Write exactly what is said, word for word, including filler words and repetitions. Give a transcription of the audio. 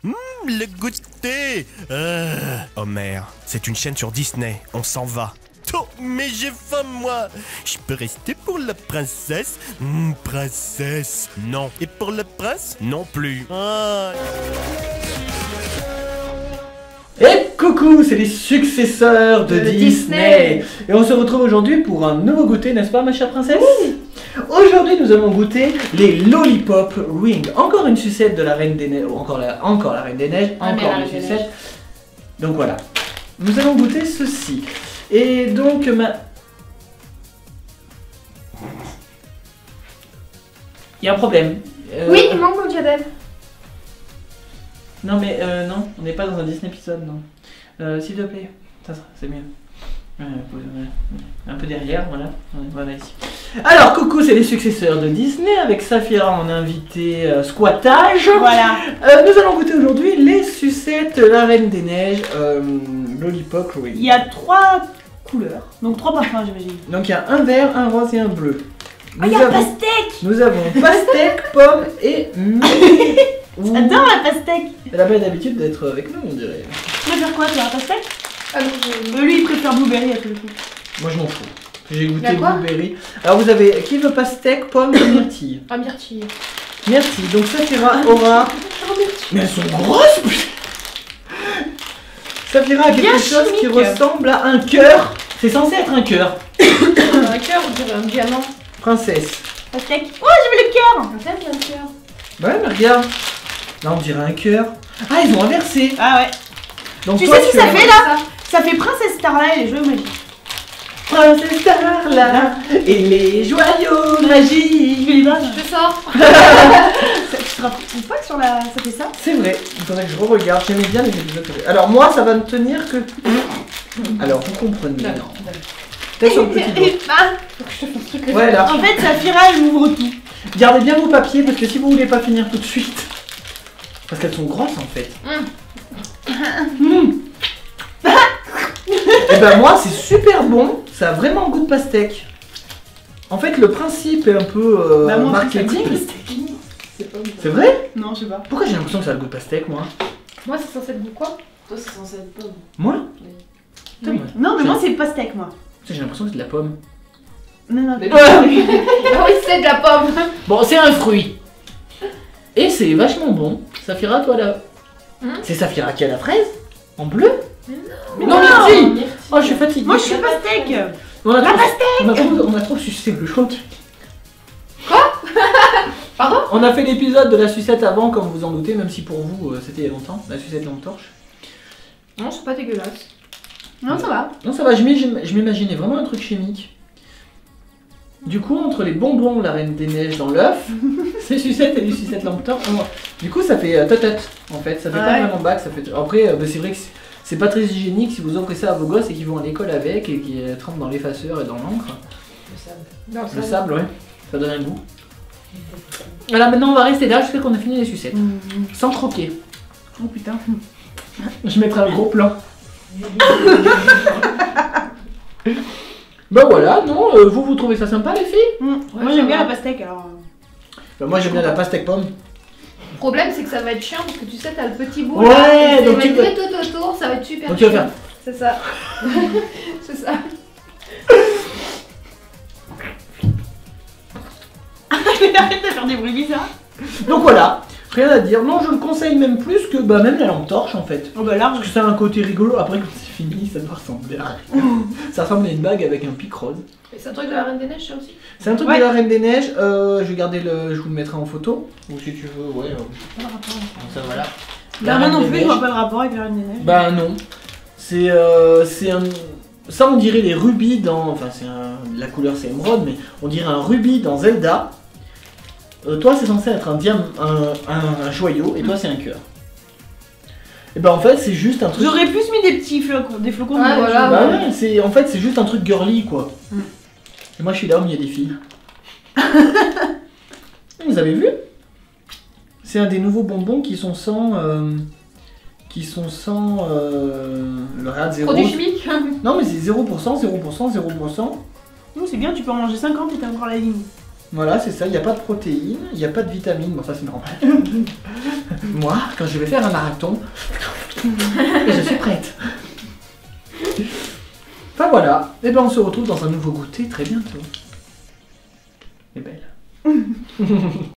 Hum, le goûter. Ah. Homer, c'est une chaîne sur Disney. On s'en va. Oh, mais j'ai faim, moi. Je peux rester pour la princesse? Hum, princesse. Non. Et pour le prince? Non plus. Ah. Et coucou, c'est les successeurs de, de Disney. Disney Et on se retrouve aujourd'hui pour un nouveau goûter, n'est-ce pas ma chère princesse? Oui. Aujourd'hui nous allons goûter les Lollipop Ring. Encore une sucette de la Reine des Neiges, encore la, encore la Reine des Neiges, ah, encore une sucette. Donc voilà, nous allons goûter ceci. Et donc ma... Il y a un problème. Euh... Oui, il manque mon diadème. Non mais euh, non, on n'est pas dans un Disney épisode, non. Euh, S'il te plaît, ça c'est mieux. Euh, un peu derrière, voilà. Voilà ici. Alors coucou, c'est les successeurs de Disney avec Saphira en invité euh, squattage. Voilà. Euh, nous allons goûter aujourd'hui les sucettes La Reine des Neiges, euh, Lollipop Ring. Il y a trois couleurs, donc trois parfums j'imagine. Donc il y a un vert, un rose et un bleu. Ah, il y a avons, pastèque. Nous avons pastèque, pomme et j'adore la pastèque. Elle a pas l'habitude d'être avec nous, on dirait. Tu préfères quoi, toi, la pastèque? Ah non, je... Lui, il préfère blueberry à tout le coup. Moi, je m'en fous. J'ai goûté blueberry. Alors, vous avez qui veut pastèque, pomme et myrtille? Ah, myrtille. Myrtille. Donc, Saphira aura. Mais elles sont grosses. Saphira a quelque Bien chose chimique. qui ressemble à un cœur. C'est censé être un cœur. Un cœur, on dirait un diamant. Princesse. Pastèque. Oh, j'ai vu le cœur. Peut-être qu'il y a un cœur. Ouais, mais regarde. Là, on dirait un cœur. Ah, ils ont inversé. Ah ouais. Donc, tu toi, sais ce tu que ça fait là? Ça fait Princesse Starla et les jeux magiques. Princesse Starla et les joyaux magiques. Je te sors. Tu te rappelles pas que sur la... ça fait ça? C'est vrai, il faudrait que je re-regarde. J'aimais bien les épisodes. Alors moi, ça va me tenir que... Alors, vous comprenez. Non, non. Peut-être sur le petit doigt. Faut que je te fasse ce truc. Ouais, là. En fait, Saphira, elle ouvre tout. Gardez bien vos papiers parce que si vous voulez pas finir tout de suite... Parce qu'elles sont grosses en fait. Mm. Mm. Et ben moi c'est super bon, ça a vraiment goût de pastèque. En fait le principe est un peu euh, bah, moi, marketing. C'est vrai? Non, je sais pas. Pourquoi j'ai l'impression que ça a le goût de pastèque moi? Moi c'est censé être goût quoi? Toi c'est censé être pomme. Moi? Oui. Oui. Non mais moi c'est pastèque moi. J'ai l'impression que c'est de la pomme. Non non. Mais ah oui c'est de la pomme. Bon c'est un fruit. Et c'est vachement bon. Saphira, toi là. Hum? C'est Saphira qui a la fraise? En bleu? Mais non, mais non, myrtille. Myrtille. Oh, je suis fatiguée. Moi, je suis pastèque. On a la trop, pastèque. On a trop, on a trop sucé le chaud. Quoi? Pardon? On a fait l'épisode de la sucette avant, comme vous en doutez, même si pour vous, euh, c'était il y a longtemps. La sucette lampe torche. Non, c'est pas dégueulasse. Non, ça va. Non, ça va. Je m'imaginais vraiment un truc chimique. Du coup, entre les bonbons, la Reine des Neiges dans l'œuf, ces sucettes et les sucettes lampe torche, du coup, ça fait euh, totot en fait. Ça fait ouais. Pas vraiment bac. Ça fait. Après, euh, bah, c'est vrai que c'est pas très hygiénique si vous offrez ça à vos gosses et qu'ils vont à l'école avec et qu'ils euh, trempent dans l'effaceur et dans l'encre. Le sable. Dans le, le sable, sable, ouais. Ça donne un goût. Voilà, maintenant on va rester là jusqu'à qu'on a fini les sucettes. Mmh. Sans croquer. Oh putain. Je mettrai un gros plan. Bah voilà, non, euh, vous, vous trouvez ça sympa les filles? Mmh. Ouais, moi j'aime bien la pastèque alors. Bah, moi j'aime bien la pastèque pomme. Le problème c'est que ça va être chiant parce que tu sais, t'as le petit bout. Ouais, là, donc tu peux... tout autour, ça va être super. Donc tu vas faire. C'est ça. C'est ça. Arrête de faire des bruits bizarres. Donc voilà, rien à dire. Non, je le conseille même plus que bah, même la lampe torche en fait. Oh bah là, parce que ça a un côté rigolo. Après, quand c'est fini, ça doit ressembler à rien. Ça ressemble à une bague avec un pic rose. C'est un truc de la Reine des Neiges, ça aussi? C'est un truc ouais. de la Reine des Neiges. Euh, je vais garder le. Je vous le mettrai en photo. Ou si tu veux, ouais. Euh... Ça voilà. Bah, moi non plus, je vois pas le rapport avec la Reine des Neiges. Bah non. C'est euh, c'est un. Ça, on dirait les rubis dans. Enfin, c'est un... la couleur c'est émeraude, mais on dirait un rubis dans Zelda. Euh, toi, c'est censé être un, diam... un, un, un joyau, et toi, c'est un cœur. Et bah, en fait, c'est juste un truc. J'aurais plus mis des petits flocons, des flocons ouais, de voilà, bah, ouais, ouais c'est en fait, c'est juste un truc girly, quoi. Mm. Et moi, je suis là où il y a des filles. Vous avez vu? C'est un des nouveaux bonbons qui sont sans. Euh... qui sont sans. Euh... le rad zéro. Produit chimique. Non, mais c'est zéro pour cent, zéro pour cent, zéro pour cent. Non, c'est bien, tu peux en manger cinquante et t'as encore la ligne. Voilà, c'est ça, il n'y a pas de protéines, il n'y a pas de vitamines, bon ça c'est normal. Moi, quand je vais faire un marathon, je suis prête. Enfin voilà, et ben on se retrouve dans un nouveau goûter très bientôt. Et belle.